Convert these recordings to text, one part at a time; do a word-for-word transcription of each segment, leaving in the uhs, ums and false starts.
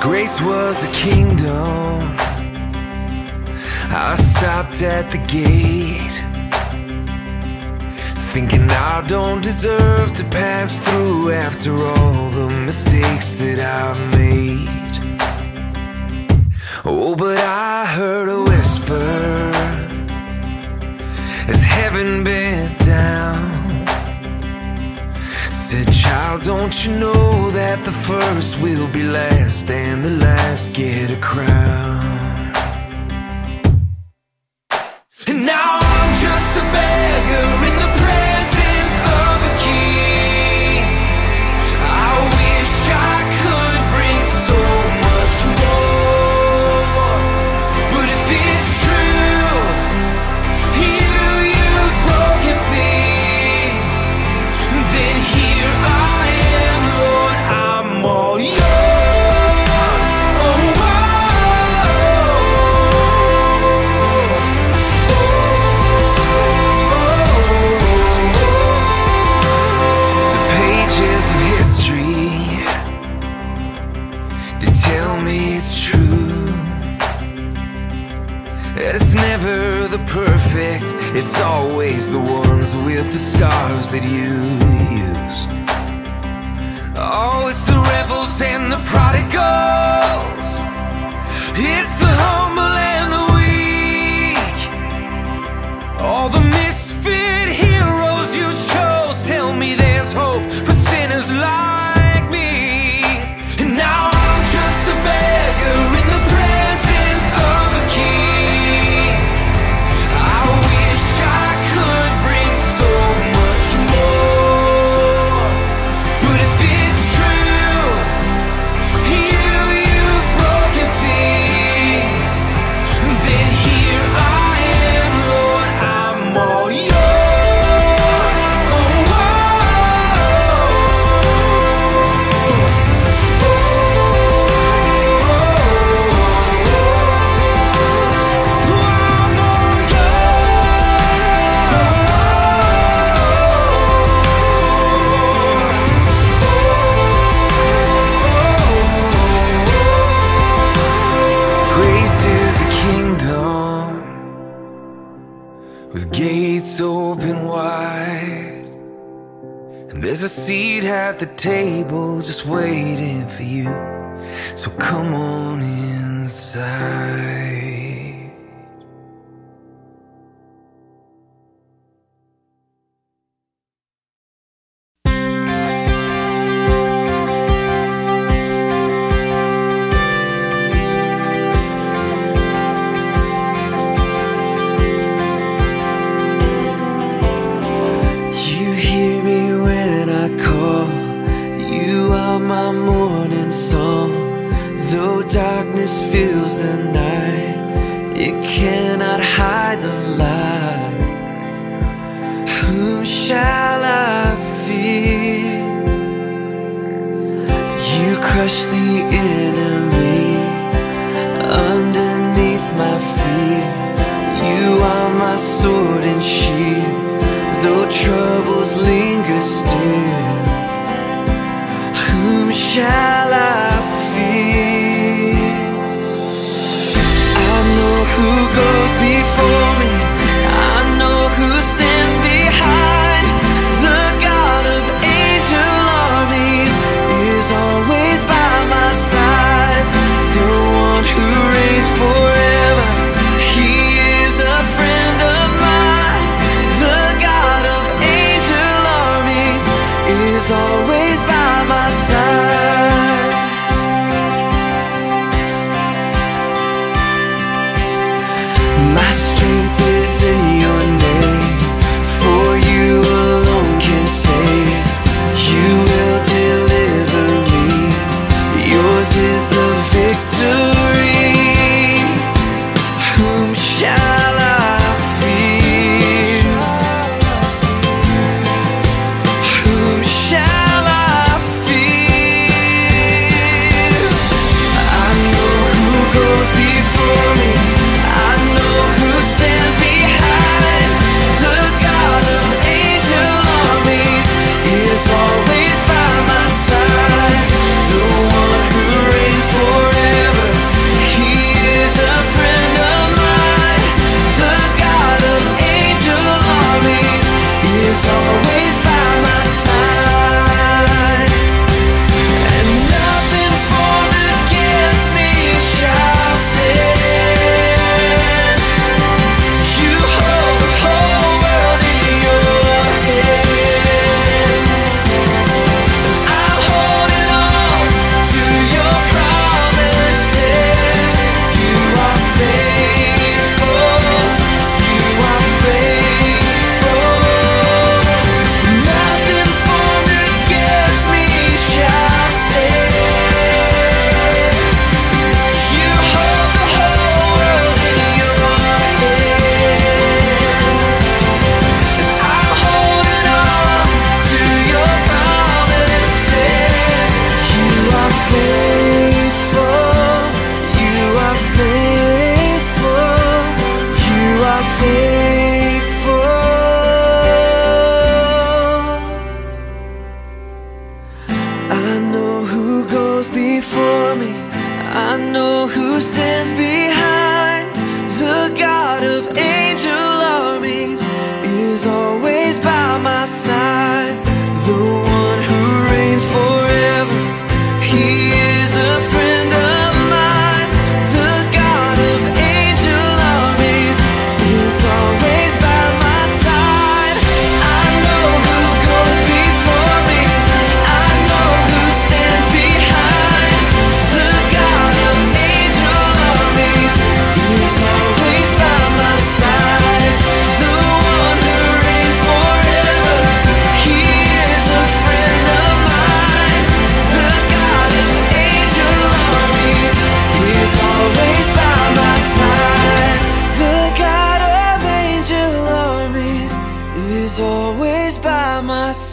Grace was a kingdom. I stopped at the gate, thinking I don't deserve to pass through after all the mistakes that I've made. Oh, but I heard a whisper as heaven bent down, said, child, don't you know that the first will be last and the last get a crown? And now I'm just a beggar in the presence of a king. I wish I could bring so much more, but if it's true you use broken things, then here I am, Lord, I'm all yours. Oh, oh, the pages of history, they tell me it's true, that it's never the perfect, it's always the ones with the scars that you use. Oh, it's the rebels and the prodigals, it's the humble and the weak, all the misfit heroes you chose. Tell me there's hope for sinners like me. And now I'm just a beggar in the presence of a king. I wish I could bring so much more, but if it's true you use broken things, then here I am, Lord, I'm all yours. Oh, oh, Grace is a kingdom with gates open wide, and there's a seat at the table just waiting for you, so come on inside. You hear me when I call, you are my morning song. Though darkness fills the night, it cannot hide the light. Whom shall I fear? You crush the enemy underneath my feet. You are my sword and shield, though troubles linger still. Whom shall I fear? I know who goes before me, I know who stands behind. The God of angel armies is always by my side. The one who reigns forever, he is a friend of mine. The God of angel armies is always by my side. My strength is in your name, for you alone can save. You will deliver me, yours is the victory. Whom shall I fear? Whom shall I fear? I know who goes before me, I know who stands behind.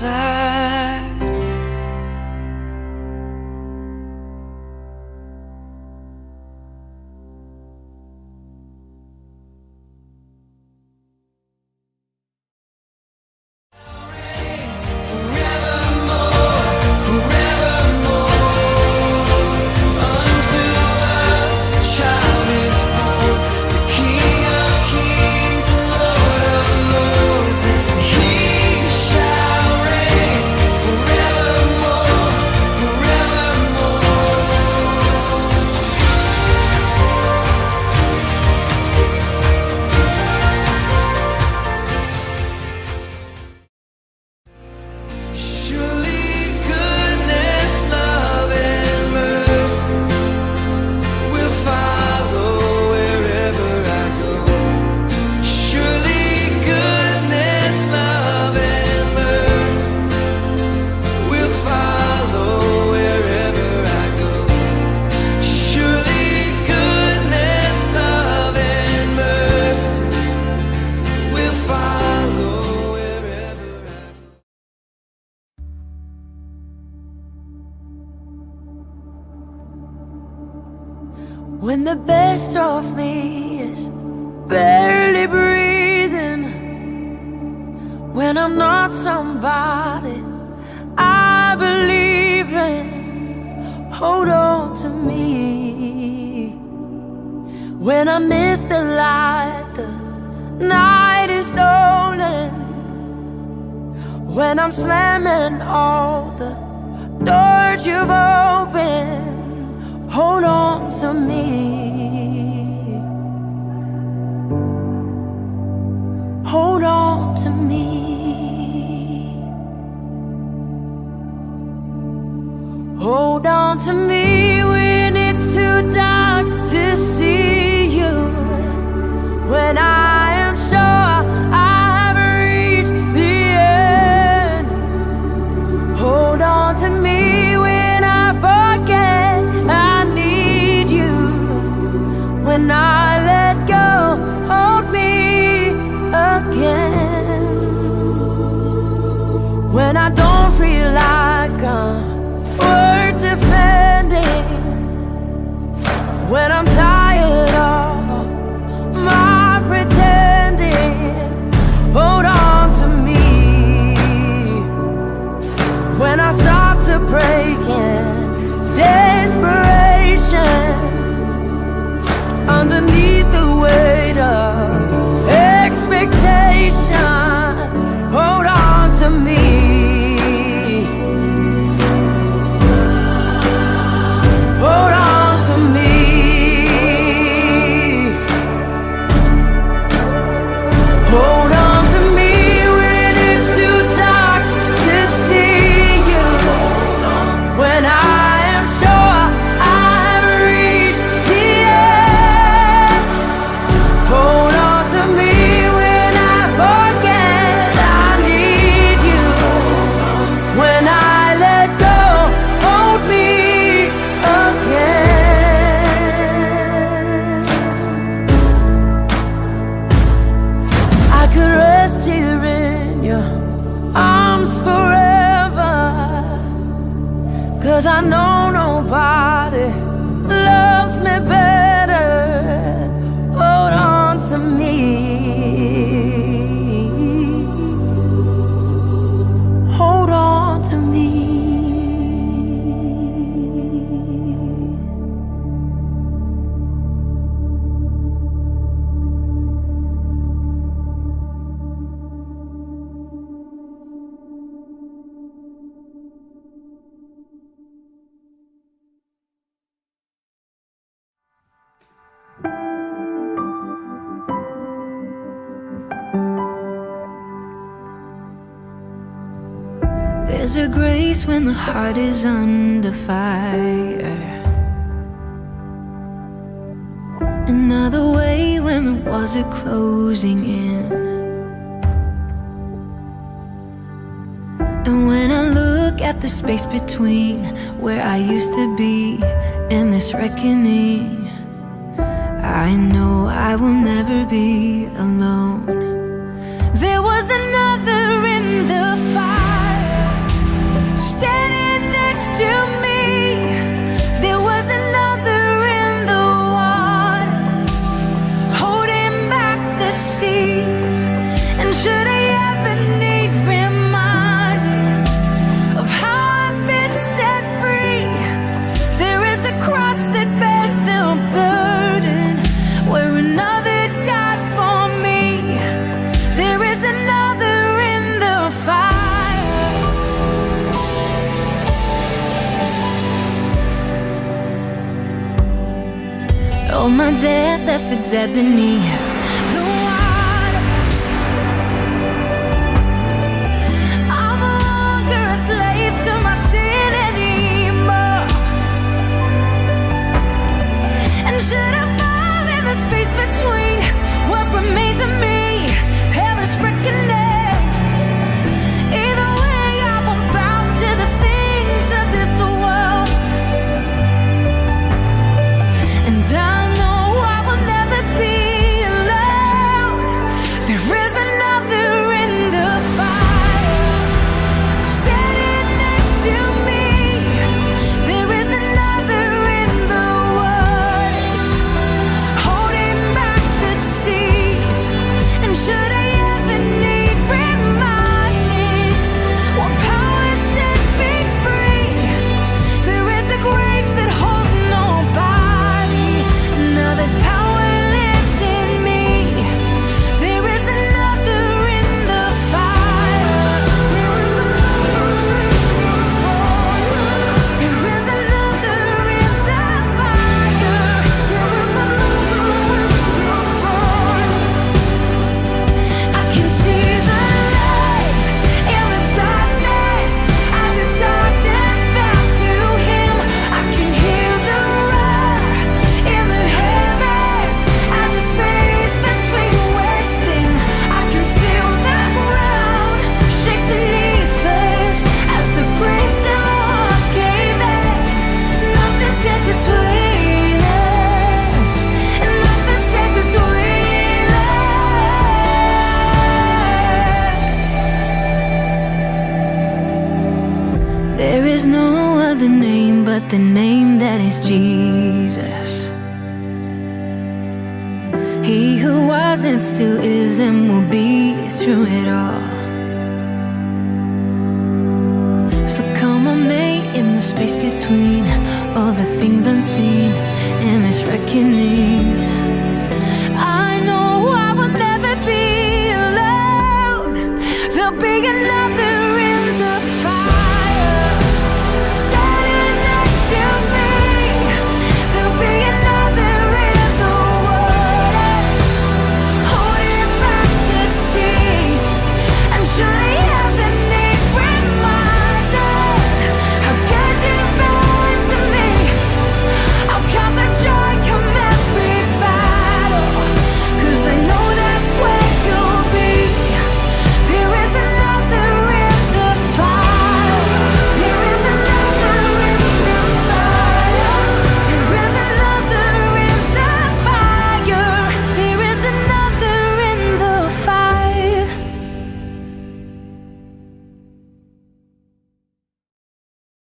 inside. When the best of me is barely breathing, when I'm not somebody I believe in, hold on to me. When I miss the light, the night is stolen. When I'm slamming all the doors you've opened, hold on to me. Hold on to me. Hold on to me when it's too dark to see you. When I am sure I've reached the end, hold on to me when I forget I need you. When I let go, hold me again. When I don't feel like I'm worth defending, when I'm tired of my pretending, hold on to me. When I stop to break in desperation, underneath the weight of expectation, hold on to me. Hold on to me. Hold on to me when it's too dark to see you. When I am sure I've reached the end, hold on to me when I forget I need you. When I let go, hold me again. I could rest here in your arms forever, 'cause I know nobody loves me better. Hold on to me. Hold on to me. There's a grace when the heart is under fire, another way when the walls are closing in. And when I look at the space between where I used to be and this reckoning, I know I will never be alone. There was another in the fire, my debt left for dead beneath the water. I'm no longer a slave to my sin anymore. And should I fall in the space between what remains of me and this reckoning, either way I won't bow to the things of this world. And I know I will never be alone. There is another in the fire, standing next to me. There is another in the waters, holding back the seas. And should I ever need reminding what power set me free, there is a grave that holds nobody. Now that power lives in me, there is another in the fire. There is another in the fire. There is another in the fire. There is another in the fire. I can see the light in the darkness as the darkness falls to him. I can hear the roar in the heavens as the space between wasting. I can feel the ground shake beneath us as the bricks and walls cave in. Nothing stands between us, and nothing stands between us. There is no other name but the name that is Jesus. He who was and still is and will be through it all. So come on, mate, in the space between all the things unseen in this reckoning.